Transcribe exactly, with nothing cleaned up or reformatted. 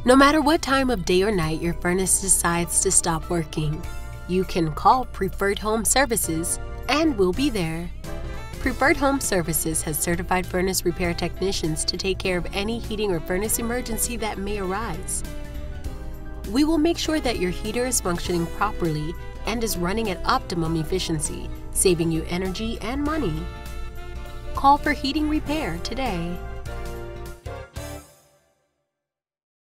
No matter what time of day or night your furnace decides to stop working, you can call Preferred Home Services and we'll be there. Preferred Home Services has certified furnace repair technicians to take care of any heating or furnace emergency that may arise. We will make sure that your heater is functioning properly and is running at optimum efficiency, saving you energy and money. Call for heating repair today.